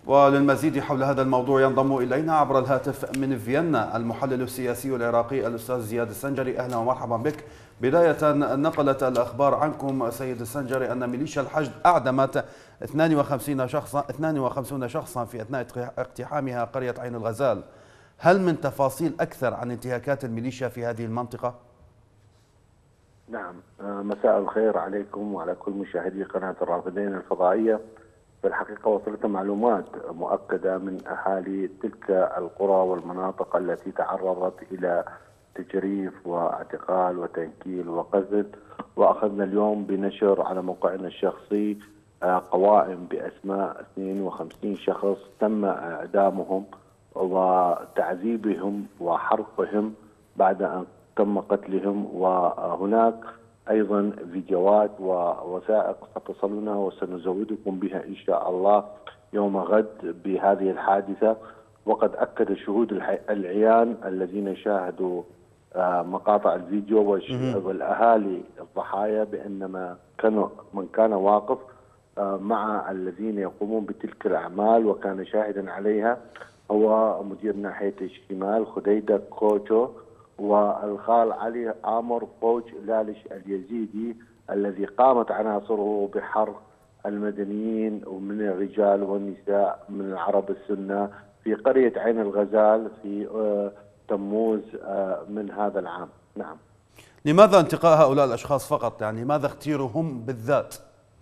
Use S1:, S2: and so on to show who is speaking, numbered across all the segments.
S1: وللمزيد حول هذا الموضوع ينضم إلينا عبر الهاتف من فيينا المحلل السياسي العراقي الأستاذ زياد السنجري. أهلا ومرحبا بك. بداية، نقلت الأخبار عنكم سيد السنجري أن ميليشيا الحشد أعدمت 52 شخصا في أثناء اقتحامها قرية عين الغزال. هل من تفاصيل أكثر عن انتهاكات الميليشيا في هذه المنطقة؟
S2: نعم، مساء الخير عليكم وعلى كل مشاهدي قناة الرافدين الفضائية. في الحقيقة وصلتنا معلومات مؤكدة من أهالي تلك القرى والمناطق التي تعرضت إلى تجريف واعتقال وتنكيل وقذف، وأخذنا اليوم بنشر على موقعنا الشخصي قوائم بأسماء 52 شخص تم إعدامهم وتعذيبهم وحرقهم بعد أن تم قتلهم. وهناك أيضا فيديوهات ووثائق ستصلنا وسنزودكم بها إن شاء الله يوم غد بهذه الحادثة. وقد أكد الشهود العيان الذين شاهدوا مقاطع الفيديو والأهالي الضحايا بأن من كان واقف مع الذين يقومون بتلك الأعمال وكان شاهدا عليها هو مدير ناحية الشمال خديدة كوتشو والخال علي آمر فوج لالش اليزيدي الذي قامت عناصره بحرق المدنيين ومن الرجال والنساء من العرب السنة في قرية عين الغزال في تموز من هذا العام. نعم.
S1: لماذا انتقاء هؤلاء الأشخاص فقط؟ يعني ماذا اختيارهم بالذات؟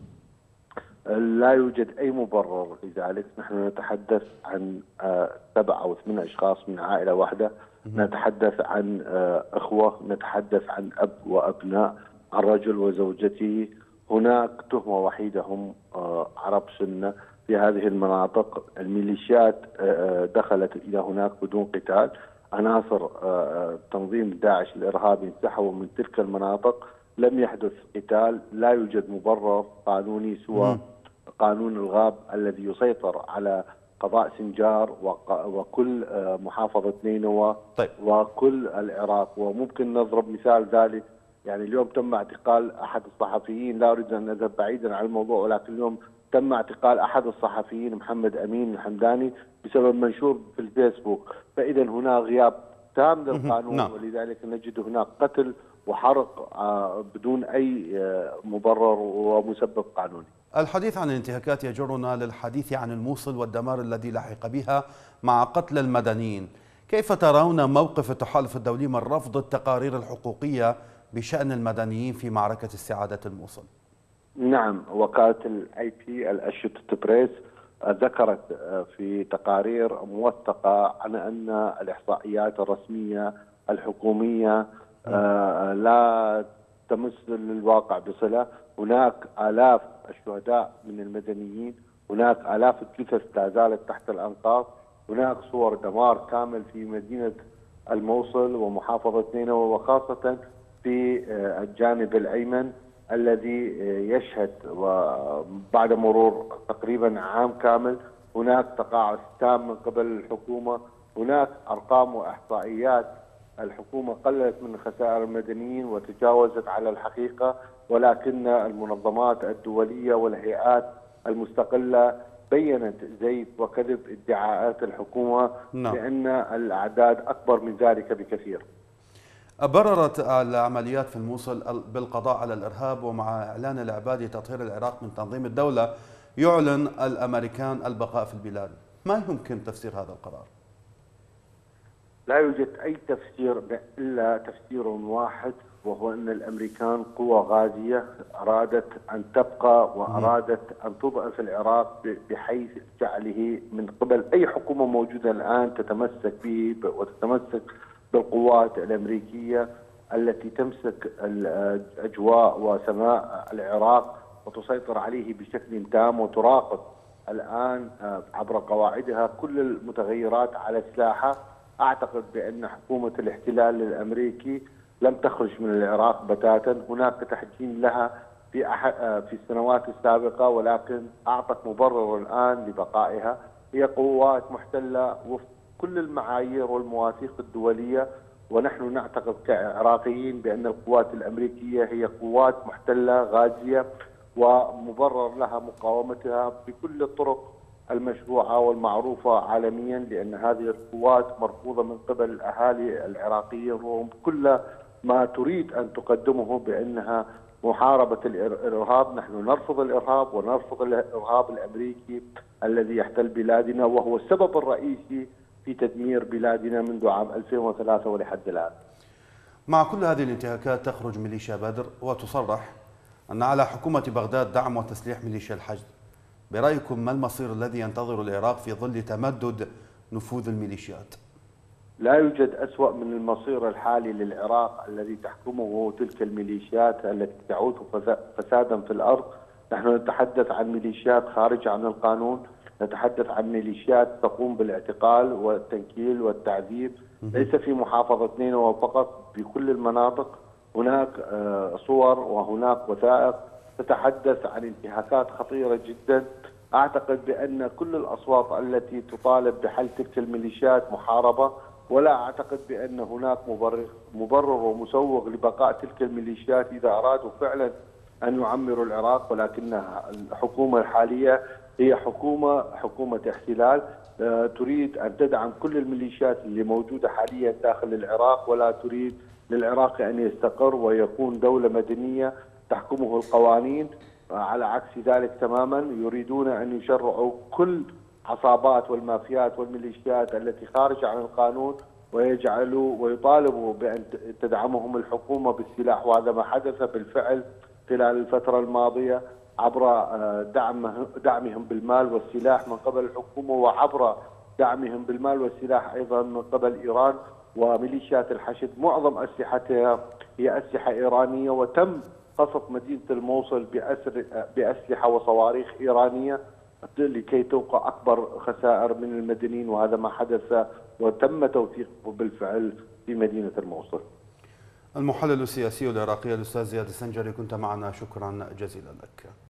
S2: لا يوجد أي مبرر لذلك. نحن نتحدث عن 7 أو 8 أشخاص من عائلة واحدة، نتحدث عن أخوة، نتحدث عن أب وأبناء، عن رجل وزوجته. هناك تهمة وحيدة، هم عرب سنة في هذه المناطق. الميليشيات دخلت إلى هناك بدون قتال. عناصر تنظيم داعش الإرهابي انسحبوا من تلك المناطق، لم يحدث قتال. لا يوجد مبرر قانوني سوى قانون الغاب الذي يسيطر على قضاء سنجار وكل محافظة نينوى.
S1: طيب.
S2: وكل العراق. وممكن نضرب مثال ذلك، يعني اليوم تم اعتقال أحد الصحفيين، لا أريد أن أذهب بعيدا عن الموضوع، ولكن اليوم تم اعتقال أحد الصحفيين محمد أمين الحمداني بسبب منشور في الفيسبوك. فإذا هنا غياب تام للقانون.
S1: نعم.
S2: ولذلك نجد هناك قتل وحرق بدون أي مبرر ومسبب قانوني.
S1: الحديث عن الانتهاكات يجرنا للحديث عن الموصل والدمار الذي لحق بها مع قتل المدنيين. كيف ترون موقف التحالف الدولي من رفض التقارير الحقوقية بشأن المدنيين في معركة استعادة الموصل؟
S2: نعم، وكالة الاي بي الأسوشيتد بريس ذكرت في تقارير موثقة عن أن الإحصائيات الرسمية الحكومية لا تمس للواقع بصلة. هناك آلاف الشهداء من المدنيين، هناك آلاف الجثث لا زالت تحت الأنقاض، هناك صور دمار كامل في مدينة الموصل ومحافظة نينوى، وخاصة في الجانب الأيمن الذي يشهد وبعد مرور تقريبا عام كامل هناك تقاعس تام من قبل الحكومة. هناك أرقام وإحصائيات الحكومة قللت من خسائر المدنيين وتجاوزت على الحقيقة، ولكن المنظمات الدولية والهيئات المستقلة بيّنت زيف وكذب ادعاءات الحكومة بأن الأعداد أكبر من ذلك بكثير.
S1: بررت العمليات في الموصل بالقضاء على الإرهاب، ومع إعلان العبادي تطهير العراق من تنظيم الدولة يعلن الأمريكان البقاء في البلاد. ما يمكن تفسير هذا القرار؟
S2: لا يوجد أي تفسير إلا تفسير واحد، وهو أن الأمريكان قوة غازية أرادت أن تبقى وأرادت أن تضعف العراق بحيث جعله من قبل أي حكومة موجودة الآن تتمسك به وتتمسك بالقوات الأمريكية التي تمسك الأجواء وسماء العراق وتسيطر عليه بشكل تام وتراقب الآن عبر قواعدها كل المتغيرات على الساحة. أعتقد بأن حكومة الاحتلال الأمريكي لم تخرج من العراق بتاتا. هناك تحجيم لها في السنوات السابقة، ولكن أعطت مبرر الآن لبقائها. هي قوات محتلة وفق كل المعايير والمواثيق الدولية، ونحن نعتقد كعراقيين بأن القوات الأمريكية هي قوات محتلة غازية ومبرر لها مقاومتها بكل الطرق المشروعة والمعروفة عالميا، لأن هذه القوات مرفوضة من قبل الأهالي العراقيين، وهم كل ما تريد أن تقدمه بأنها محاربة الإرهاب. نحن نرفض الإرهاب ونرفض الإرهاب الأمريكي الذي يحتل بلادنا، وهو السبب الرئيسي في تدمير بلادنا منذ عام 2003 ولحد الآن.
S1: مع كل هذه الانتهاكات تخرج ميليشيا بدر وتصرح أن على حكومة بغداد دعم وتسليح ميليشيا الحشد. برأيكم ما المصير الذي ينتظر العراق في ظل تمدد نفوذ الميليشيات؟
S2: لا يوجد أسوأ من المصير الحالي للعراق الذي تحكمه تلك الميليشيات التي تعود فسادا في الأرض. نحن نتحدث عن ميليشيات خارجة عن القانون، نتحدث عن ميليشيات تقوم بالاعتقال والتنكيل والتعذيب، ليس في محافظة نينوى فقط، في كل المناطق هناك صور وهناك وثائق تتحدث عن انتهاكات خطيرة جدا. أعتقد بأن كل الأصوات التي تطالب بحل تلك الميليشيات محاربة، ولا أعتقد بأن هناك مبرر ومسوغ لبقاء تلك الميليشيات إذا أرادوا فعلا أن يعمروا العراق. ولكن الحكومة الحالية هي حكومة احتلال تريد أن تدعم كل الميليشيات اللي موجودة حاليا داخل العراق، ولا تريد للعراق أن يستقر ويكون دولة مدنية تحكمه القوانين. على عكس ذلك تماما يريدون أن يشرعوا كل عصابات والمافيات والميليشيات التي خارجة عن القانون، ويجعلوا ويطالبوا بأن تدعمهم الحكومة بالسلاح، وهذا ما حدث بالفعل خلال الفترة الماضية عبر دعمهم بالمال والسلاح من قبل الحكومة، وعبر دعمهم بالمال والسلاح أيضا من قبل إيران وميليشيات الحشد. معظم أسلحتها هي أسلحة إيرانية، وتم قصف مدينة الموصل بأسلحة وصواريخ إيرانية لكي توقع أكبر خسائر من المدنيين، وهذا ما حدث وتم توثيقه بالفعل في مدينة الموصل.
S1: المحلل السياسي العراقي الأستاذ زياد السنجري، كنت معنا، شكرا جزيلا لك.